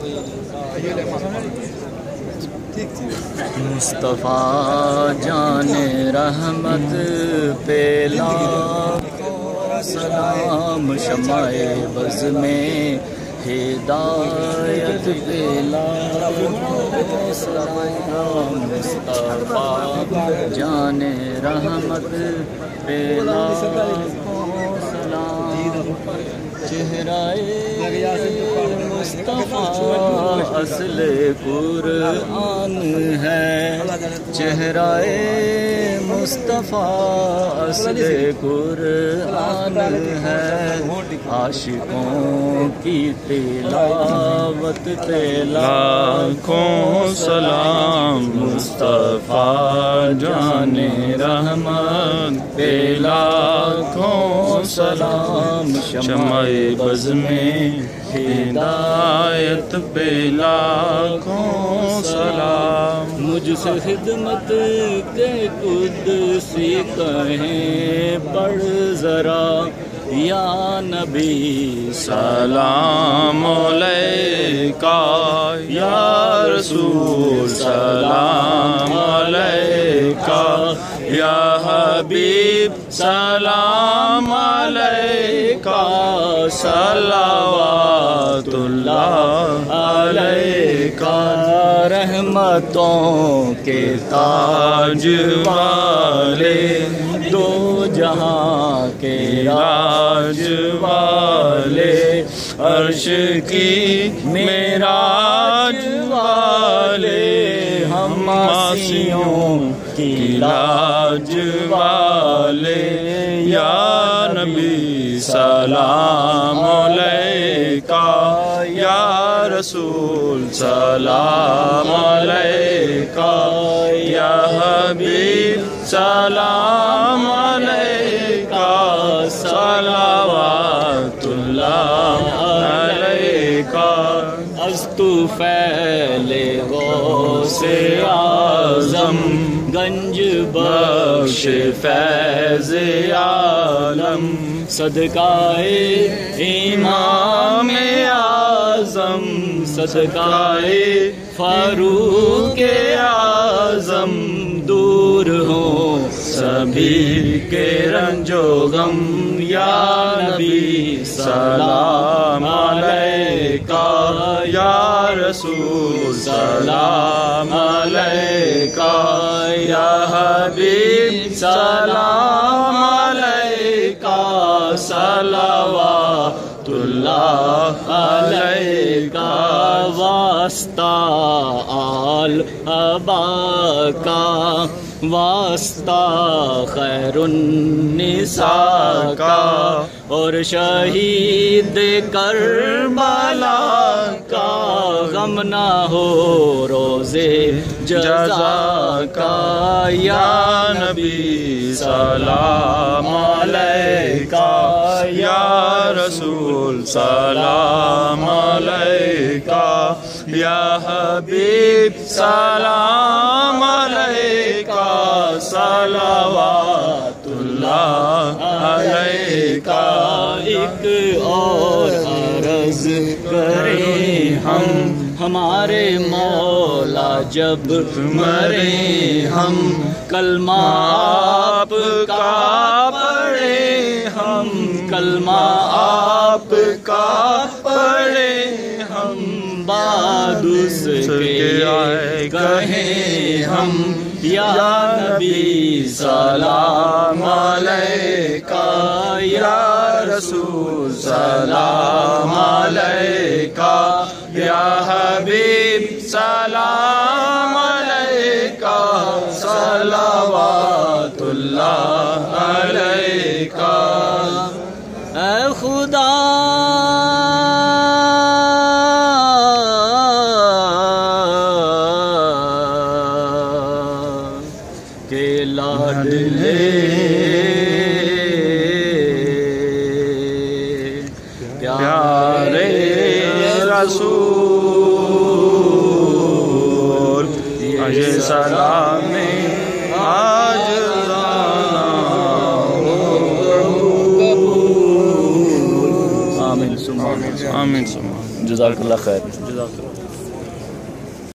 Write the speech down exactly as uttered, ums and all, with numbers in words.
مصطفیٰ جان رحمت پہ لاکھوں سلام، شمع بز میں ہدایت پہ لاکھوں سلام، مصطفیٰ جان رحمت پہ لاکھوں سلام، چہرہ مصطفیٰ اصل قرآن ہے، چہرہ مصطفیٰ اصل قرآن ہے، عاشقوں کی تلاوت پہ لاکھوں سلام، مصطفیٰ جان رحمت پہ لاکھوں سلام، شمع بز میں ہدایت پہ لاکھوں سلام، مجھ سے خدمت کے قدسی کہیں پڑھ ذرا یا نبی سلام علیکہ، یا رسول سلام علیکہ، یا حبیب سلام علیکہ، صلوات اللہ علیکہ، رحمتوں کے تاج والے، دو جہاں کے راج والے، عرش کی معراج والے، ہم آسیوں کی لاج والے، یا نبی سلام علیکہ، یا رسول سلام علیکہ، یا حبیب سلام علیکہ، صلوات اللہ علیکہ، از تو فیل غوث اعظم، گنج بخش فیض عالم، صدقائے امام اعظم، صدقائے فاروق اعظم، دور ہوں سبھی کے رنج و غم، یا نبی سلام علیکہ، یا رسول سلام علیکہ، یا حبیب سلام علیکہ، صلوات اللہ علیکہ، واسطہ آل ابا کا، واسطہ خیر النساء کا، اور شہید کربلا کا، غم نہ ہو روزے جزا کا، یا نبی سلام علیکہ، یا رسول سلام علیکہ، یا حبیب سلام علیکہ، صلوات اللہ علیکہ، ایک اور عرض کریں ہم، ہمارے مولا جب مرے ہم، کلمہ آپ کا پڑھے ہم، کلمہ آپ کا پڑھے ہم، بعد اس کے آئے کہیں ہم، یا نبی سلام علیکہ، یا رسول سلام علیکہ، یا حبیب سلام علیکہ، صلوات اللہ علیکہ، اے خدا کے لاڈلے پیارے رسول، یہ سلام آج آمین سبحان آمین سبحان جزاک اللہ خیر. جزاک اللہ.